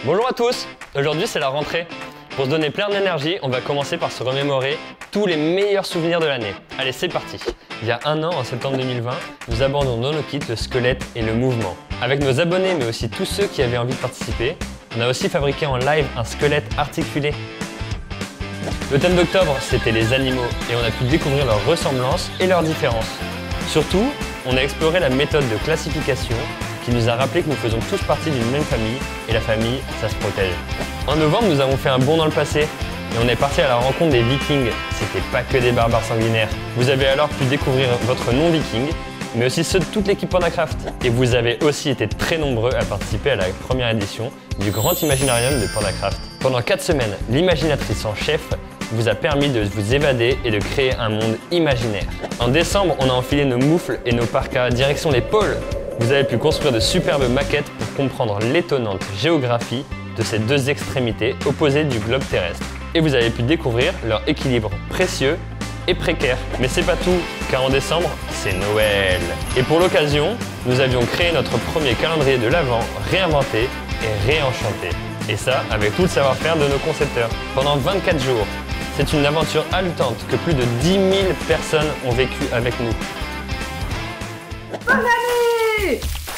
Bonjour à tous, aujourd'hui c'est la rentrée. Pour se donner plein d'énergie, on va commencer par se remémorer tous les meilleurs souvenirs de l'année. Allez, c'est parti. Il y a un an, en septembre 2020, nous abandonnons dans nos kits le squelette et le mouvement. Avec nos abonnés, mais aussi tous ceux qui avaient envie de participer, on a aussi fabriqué en live un squelette articulé. Le thème d'octobre, c'était les animaux, et on a pu découvrir leurs ressemblances et leurs différences. Surtout, on a exploré la méthode de classification qui nous a rappelé que nous faisons tous partie d'une même famille, et la famille, ça se protège. En novembre, nous avons fait un bond dans le passé, et on est parti à la rencontre des Vikings. C'était pas que des barbares sanguinaires. Vous avez alors pu découvrir votre nom viking, mais aussi ceux de toute l'équipe Pandacraft. Et vous avez aussi été très nombreux à participer à la première édition du Grand Imaginarium de Pandacraft. Pendant 4 semaines, l'imaginatrice en chef vous a permis de vous évader et de créer un monde imaginaire. En décembre, on a enfilé nos moufles et nos parkas direction les pôles. Vous avez pu construire de superbes maquettes pour comprendre l'étonnante géographie de ces deux extrémités opposées du globe terrestre. Et vous avez pu découvrir leur équilibre précieux et précaire. Mais c'est pas tout, car en décembre, c'est Noël. Et pour l'occasion, nous avions créé notre premier calendrier de l'Avent, réinventé et réenchanté. Et ça, avec tout le savoir-faire de nos concepteurs. Pendant 24 jours, c'est une aventure haletante que plus de 10 000 personnes ont vécu avec nous. Bonne année!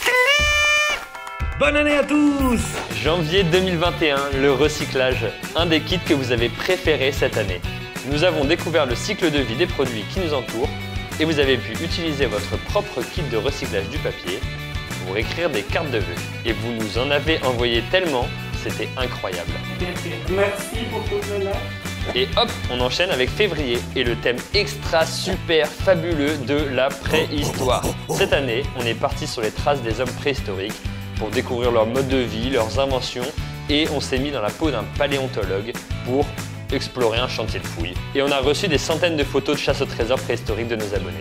Bonne année à tous! Janvier 2021, le recyclage, un des kits que vous avez préféré cette année. Nous avons découvert le cycle de vie des produits qui nous entourent et vous avez pu utiliser votre propre kit de recyclage du papier pour écrire des cartes de vœux. Et vous nous en avez envoyé tellement, c'était incroyable. Merci pour tout cela. Et hop, on enchaîne avec février et le thème extra super fabuleux de la préhistoire. Cette année, on est parti sur les traces des hommes préhistoriques pour découvrir leur mode de vie, leurs inventions et on s'est mis dans la peau d'un paléontologue pour explorer un chantier de fouilles. Et on a reçu des centaines de photos de chasse au trésor préhistorique de nos abonnés.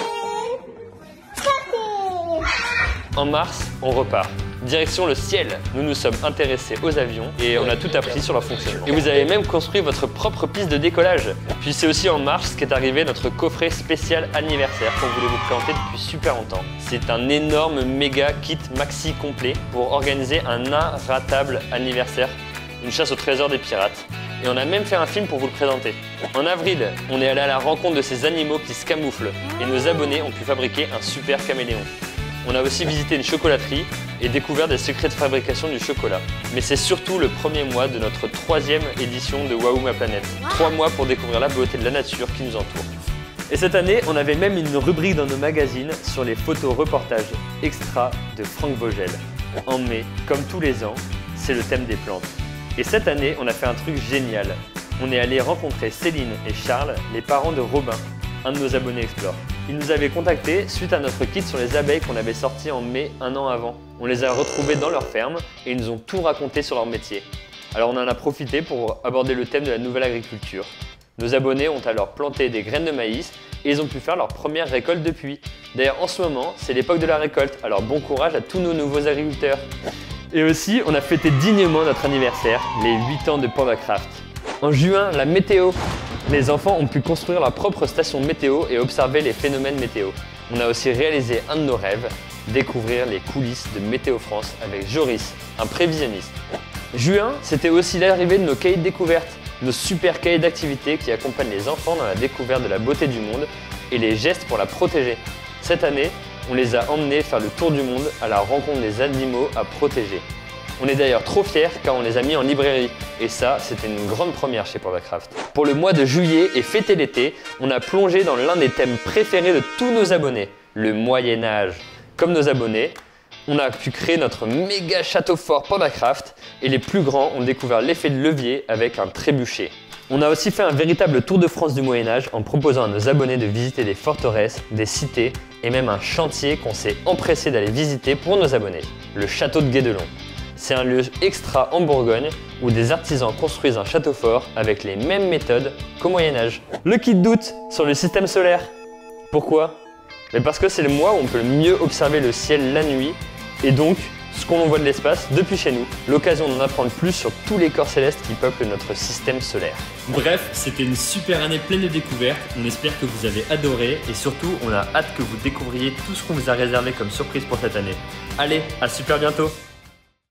En mars, on repart. Direction le ciel, nous nous sommes intéressés aux avions et on a tout appris sur leur fonctionnement. Et vous avez même construit votre propre piste de décollage. Puis c'est aussi en mars qu'est arrivé notre coffret spécial anniversaire qu'on voulait vous présenter depuis super longtemps. C'est un énorme méga kit maxi complet pour organiser un inratable anniversaire, une chasse au trésor des pirates. Et on a même fait un film pour vous le présenter. En avril, on est allé à la rencontre de ces animaux qui se camouflent et nos abonnés ont pu fabriquer un super caméléon. On a aussi visité une chocolaterie et découvert des secrets de fabrication du chocolat. Mais c'est surtout le premier mois de notre 3e édition de Waouh ma planète. 3 mois pour découvrir la beauté de la nature qui nous entoure. Et cette année, on avait même une rubrique dans nos magazines sur les photos reportages extra de Franck Vogel. En mai, comme tous les ans, c'est le thème des plantes. Et cette année, on a fait un truc génial. On est allé rencontrer Céline et Charles, les parents de Robin, un de nos abonnés Explore. Ils nous avaient contactés suite à notre kit sur les abeilles qu'on avait sorti en mai, un an avant. On les a retrouvés dans leur ferme et ils nous ont tout raconté sur leur métier. Alors on en a profité pour aborder le thème de la nouvelle agriculture. Nos abonnés ont alors planté des graines de maïs et ils ont pu faire leur première récolte depuis. D'ailleurs en ce moment, c'est l'époque de la récolte, alors bon courage à tous nos nouveaux agriculteurs. Et aussi, on a fêté dignement notre anniversaire, les 8 ans de Pandacraft. En juin, la météo. Les enfants ont pu construire leur propre station météo et observer les phénomènes météo. On a aussi réalisé un de nos rêves, découvrir les coulisses de Météo France avec Joris, un prévisionniste. Juin, c'était aussi l'arrivée de nos cahiers de découverte, nos super cahiers d'activités qui accompagnent les enfants dans la découverte de la beauté du monde et les gestes pour la protéger. Cette année, on les a emmenés faire le tour du monde à la rencontre des animaux à protéger. On est d'ailleurs trop fiers car on les a mis en librairie. Et ça, c'était une grande première chez Pandacraft. Pour le mois de juillet et fêter l'été, on a plongé dans l'un des thèmes préférés de tous nos abonnés, le Moyen-Âge. Comme nos abonnés, on a pu créer notre méga château fort Pandacraft et les plus grands ont découvert l'effet de levier avec un trébuchet. On a aussi fait un véritable tour de France du Moyen-Âge en proposant à nos abonnés de visiter des forteresses, des cités et même un chantier qu'on s'est empressé d'aller visiter pour nos abonnés, le château de Guédelon. C'est un lieu extra en Bourgogne où des artisans construisent un château fort avec les mêmes méthodes qu'au Moyen-Âge. Le kit d'août sur le système solaire. Pourquoi? Parce que c'est le mois où on peut le mieux observer le ciel la nuit et donc ce qu'on voit de l'espace depuis chez nous. L'occasion d'en apprendre plus sur tous les corps célestes qui peuplent notre système solaire. Bref, c'était une super année pleine de découvertes. On espère que vous avez adoré et surtout, on a hâte que vous découvriez tout ce qu'on vous a réservé comme surprise pour cette année. Allez, à super bientôt!